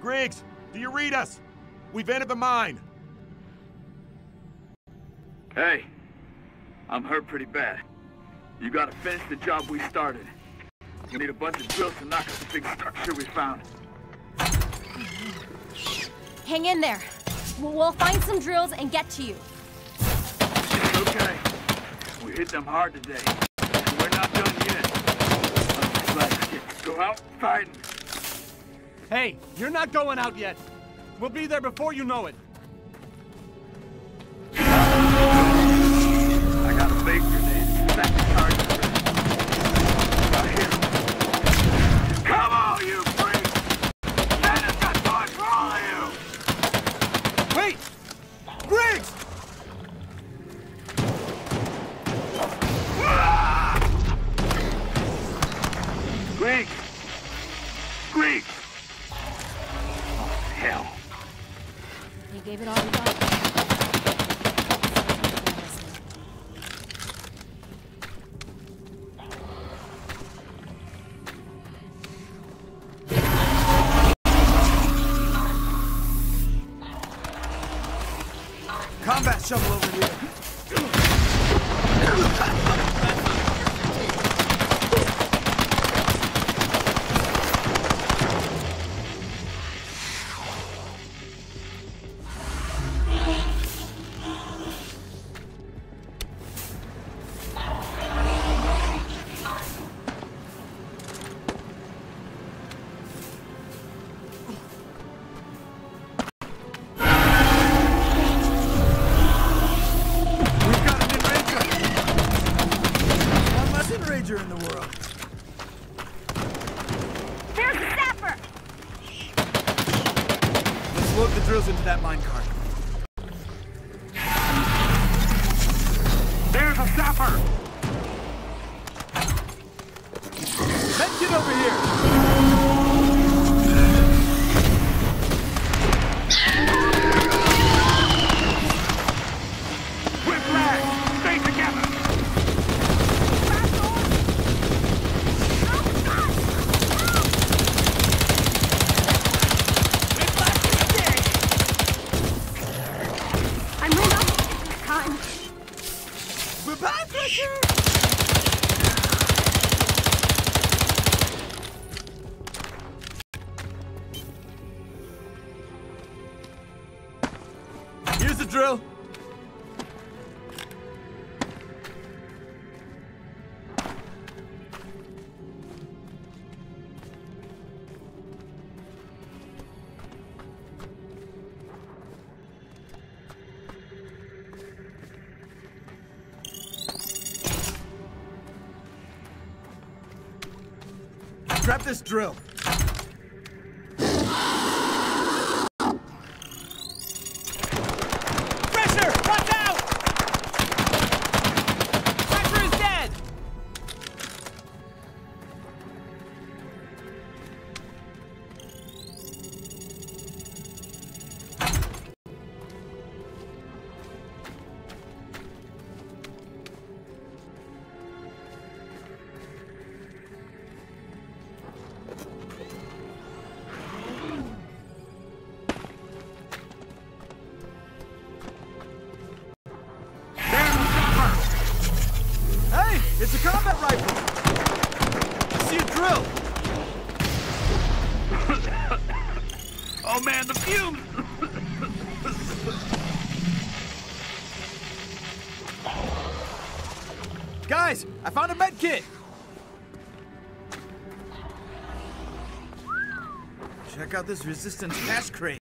Griggs, do you read us? We've entered the mine. Hey, I'm hurt pretty bad. You gotta finish the job we started. We need a bunch of drills to knock out the big structure we found. Hang in there. We'll find some drills and get to you. It's okay. We hit them hard today. And we're not done yet. I'm just glad to get to go out fighting. Hey, you're not going out yet. We'll be there before you know it. I got a big grenade. Back to charge. Right here. Come on, you freaks! Santa's got toys for all of you! Wait! Griggs! Griggs! Griggs! Oh, hell. You gave it all you got. Combat shovel over here. In the world. There's the sapper! Let's load the drills into that minecart. There's a sapper! Let's get over here! Whiplash! Stay together! Here's the drill. Grab this drill. Pressure! Watch out! Pressure is dead! It's a combat rifle! I see a drill! Oh man, the fumes! Guys, I found a med kit! Check out this resistance cash crate.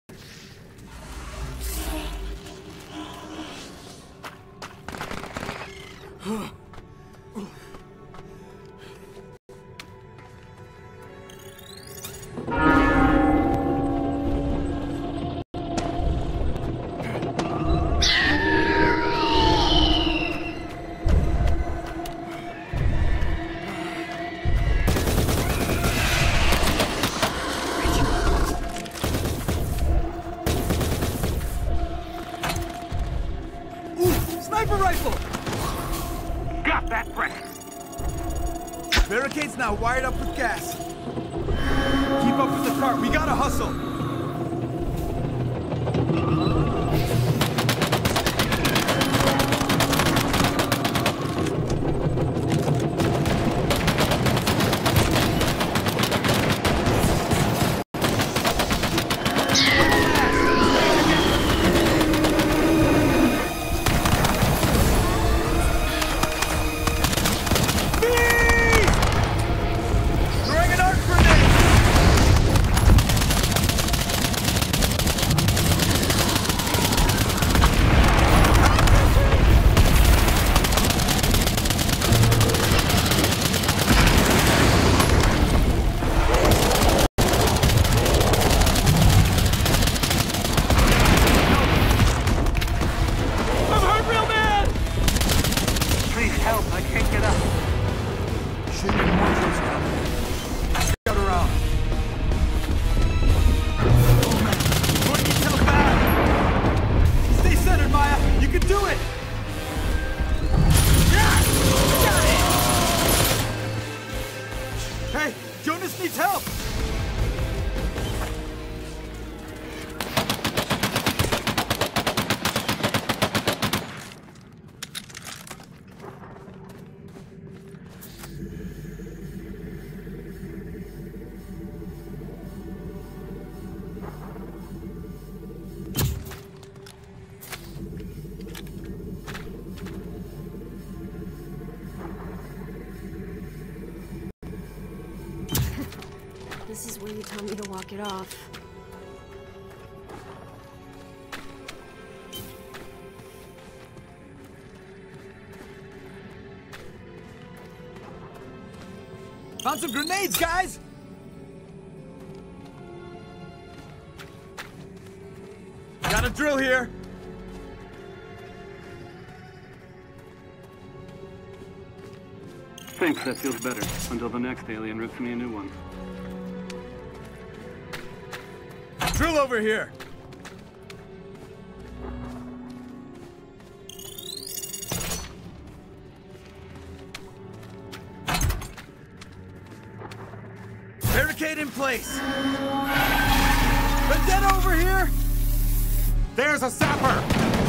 Sniper rifle! Got that pressure! Barricade's now wired up with gas. Keep up with the cart, we gotta hustle! Jonas needs help! This is where you tell me to walk it off. Found some grenades, guys! Got a drill here! Thanks, that feels better. Until the next alien rips me a new one. Drill over here! Barricade in place! Vendetta over here! There's a sapper!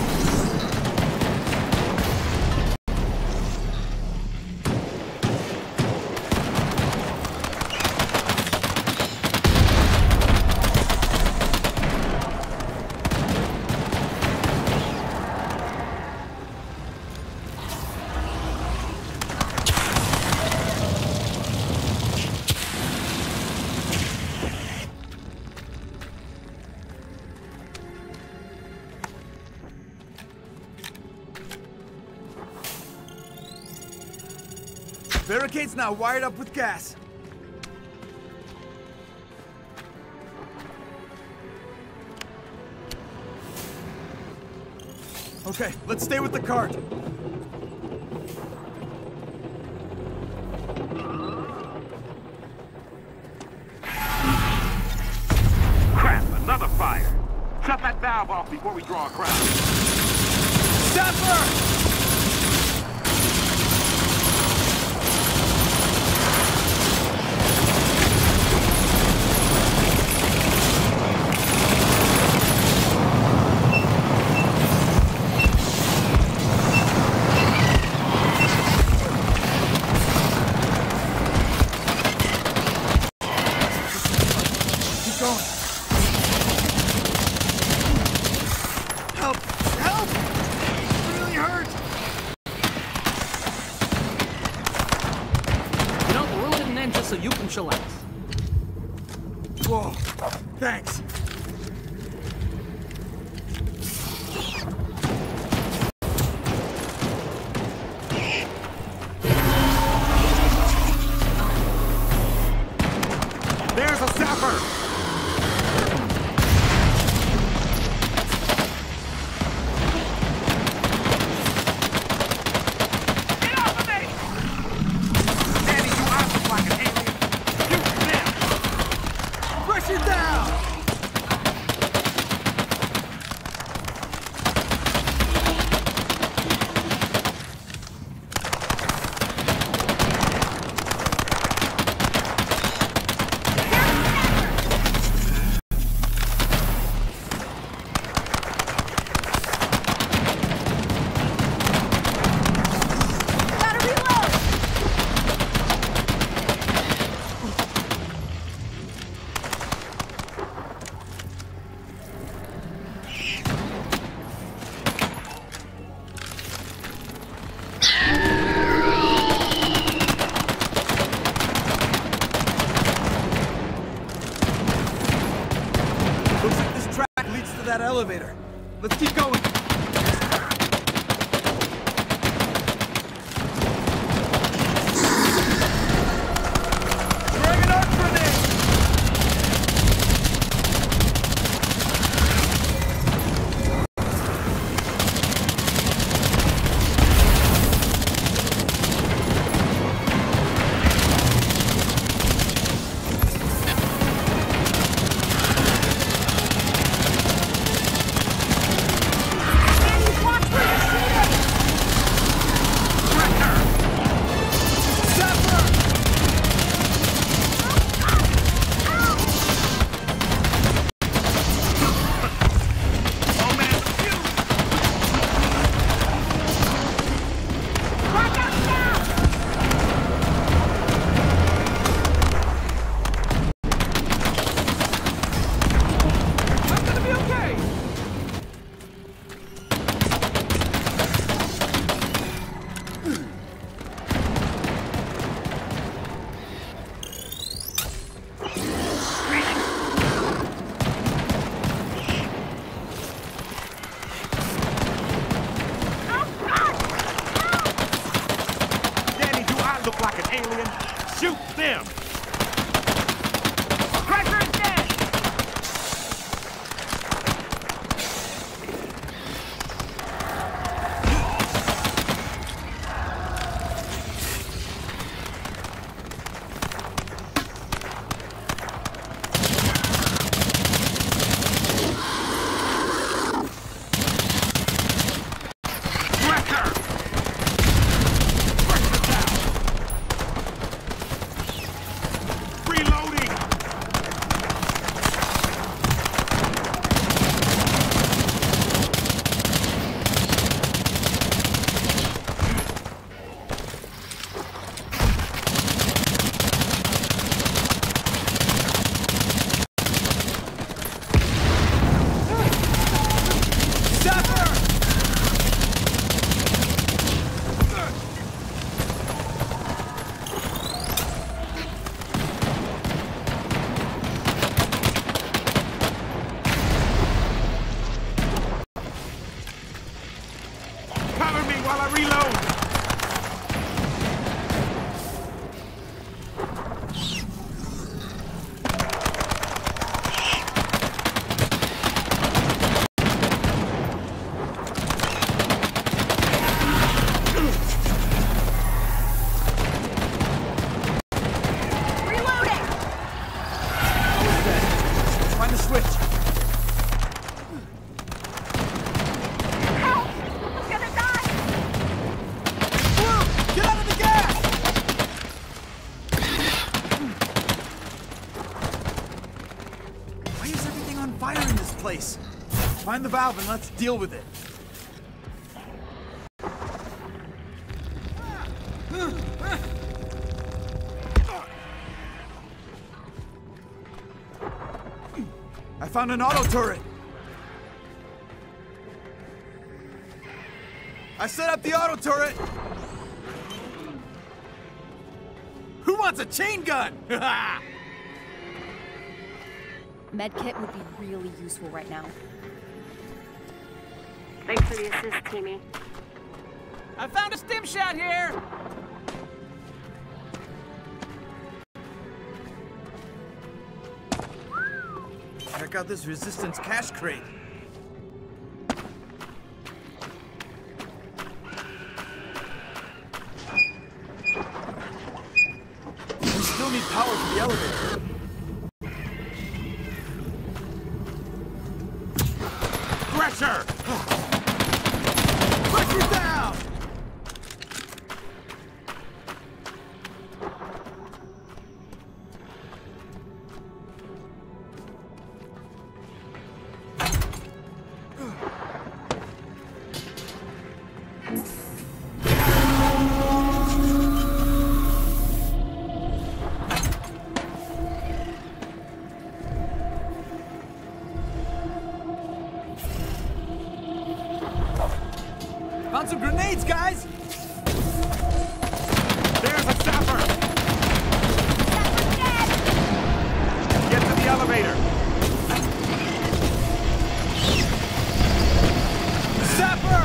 Barricade's now wired up with gas. Okay, let's stay with the cart. Crap, another fire. Shut that valve off before we draw a crowd. Sapper! So you can chillax. Whoa, thanks. There's a sapper! That elevator. Let's keep going. Throwing an arc grenade! reload! Reloading! Find the switch. Help! I'm gonna die! Get out of the gas! Why is everything on fire in this place? Find the valve and let's deal with it. I found an auto turret. I set up the auto turret. Who wants a chain gun? Medkit would be really useful right now. Thanks for the assist, Teamy. I found a stim shot here! Check out this resistance cash crate. We still need power for the elevator. Pressure! Pressure down! Found some grenades, guys! There's a sapper! Sapper's dead! Get to the elevator! Sapper!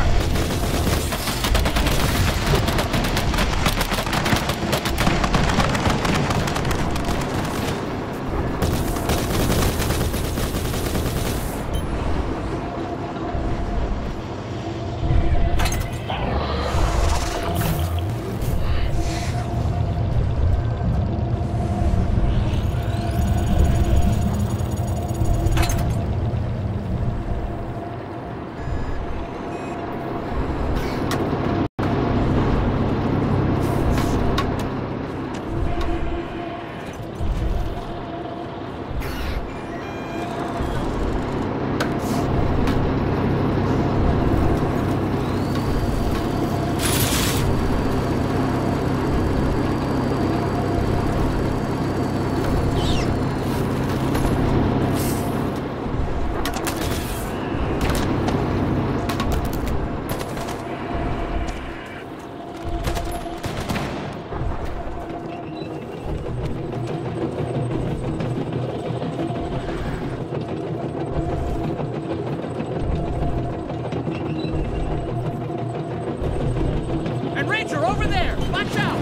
And Ranger, over there! Watch out!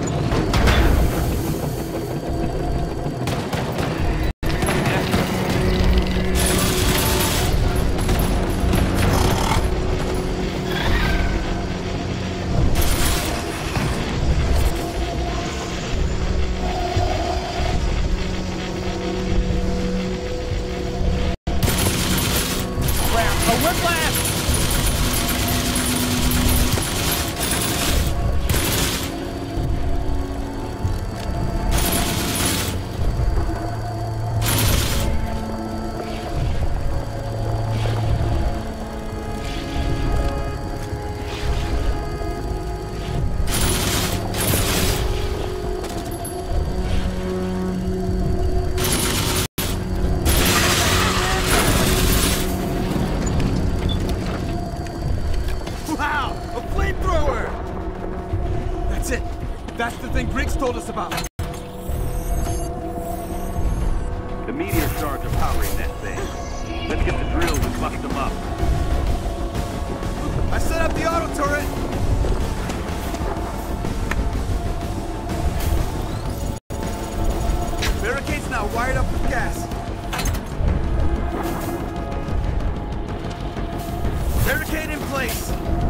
A whiplash! Wow! A flamethrower! That's it! That's the thing Griggs told us about! The meteor shards are powering that thing. Let's get the drills and bust them up. I set up the auto turret! gas. Barricade in place.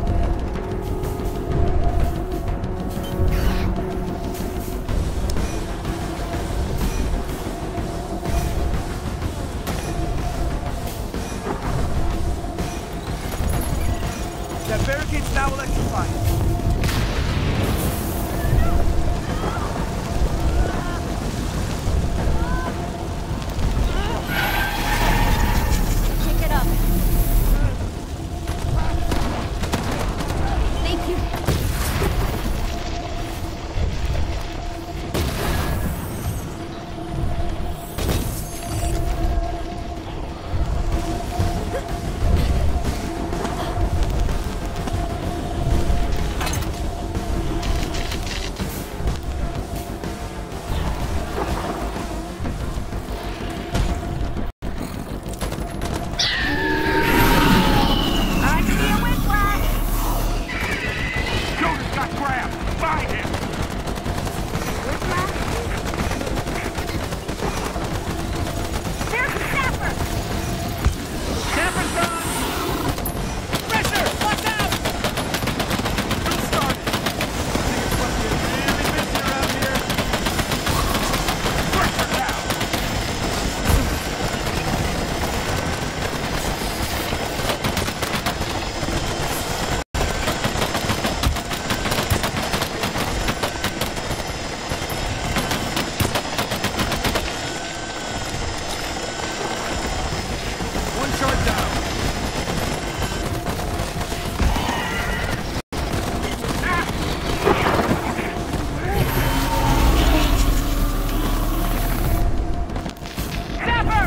That barricade's now electrified. Pick it up. Thank you. Jonas got grabbed! Find him! There's a sapper! Sapper's gone! Pressure! Watch out! Drill started. Things must get really busy around here. Pressure down! One shard down. Sapper!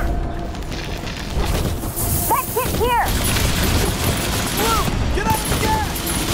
That kid here! Get off the gas!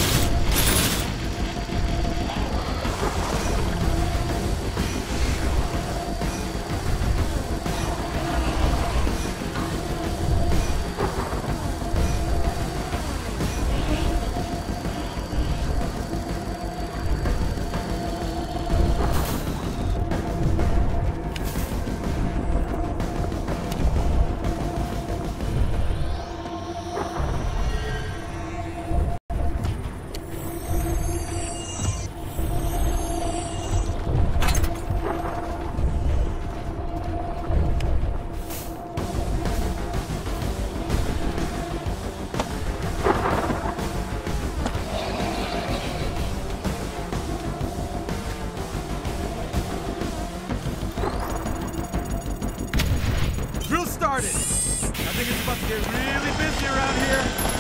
Drill started. I think it's about to get really busy around here.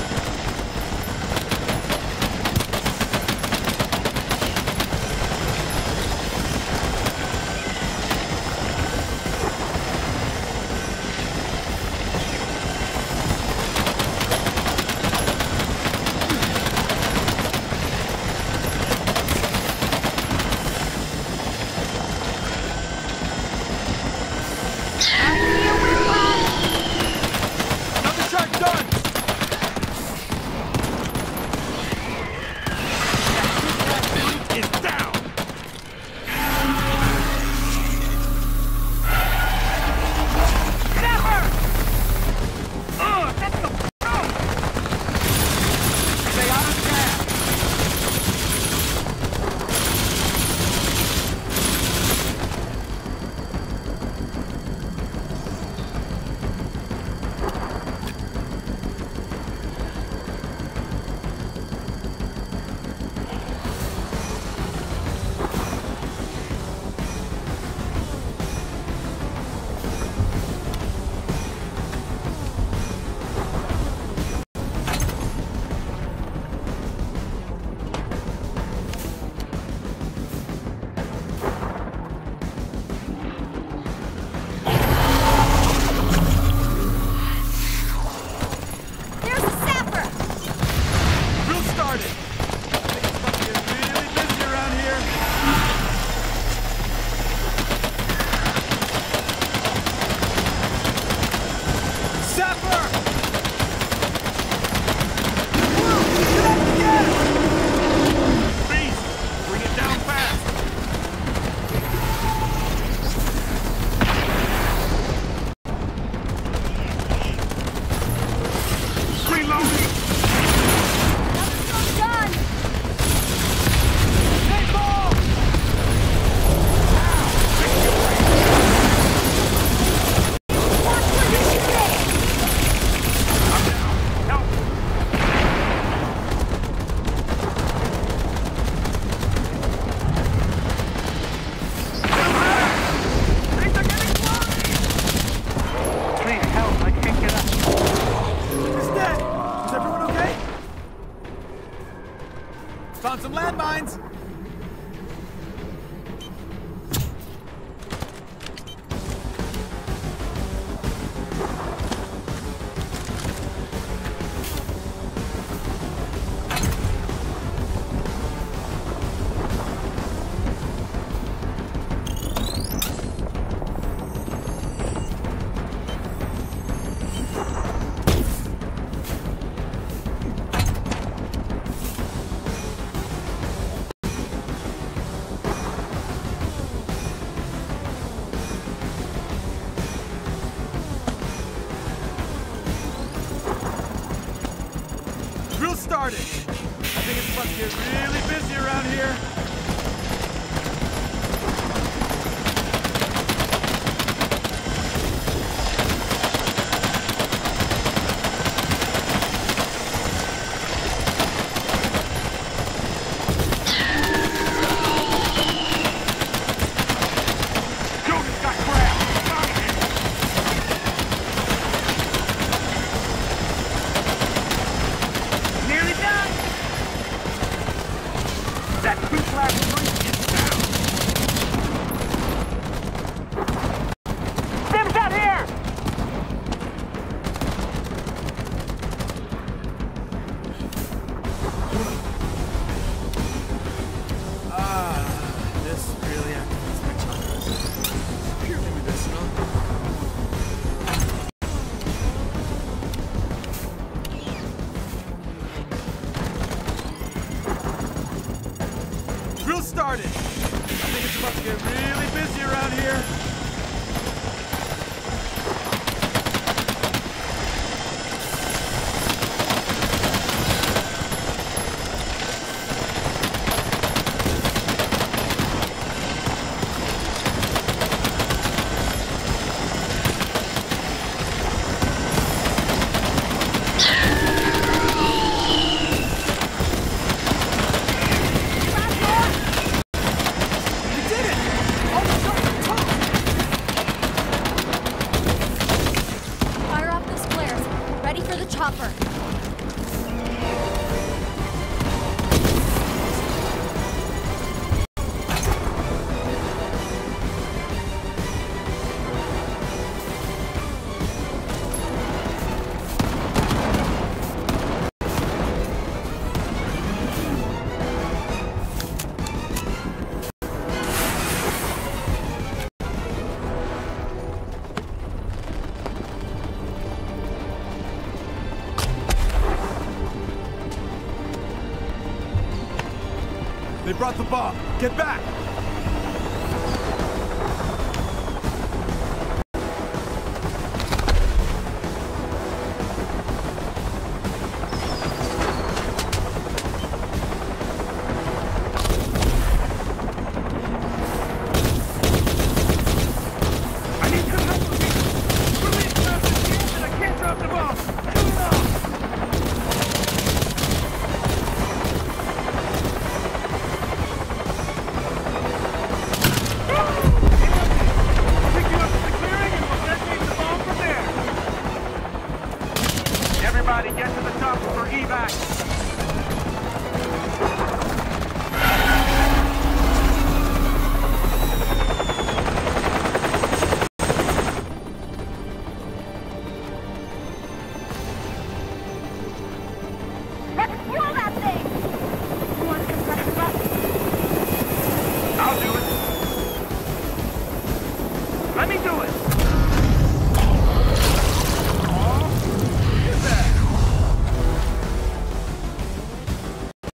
Another shot done. landmines! Started. I think it's about to get really busy around here. Started. I think it's about to get really busy around here. They brought the bomb. Get back! I need some help with you. Release the and I can't drop the bomb. Kill it off. Everybody get to the top for evac.